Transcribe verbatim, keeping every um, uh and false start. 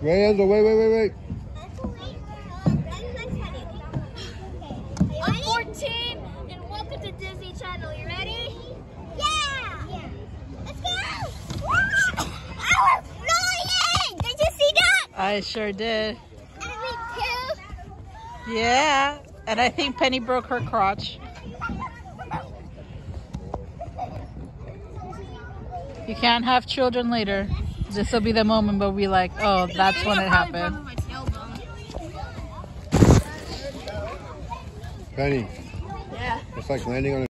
Wait, Angel, wait, wait, wait, wait. I'm fourteen, and welcome to Disney Channel. You ready? Yeah! Yeah. Let's go! I was flying! Did you see that? I sure did. And me too. Yeah. And I think Penny broke her crotch. You can't have children later. This will be the moment where we like, oh, that's when it happened. Penny. Yeah. It's like landing on a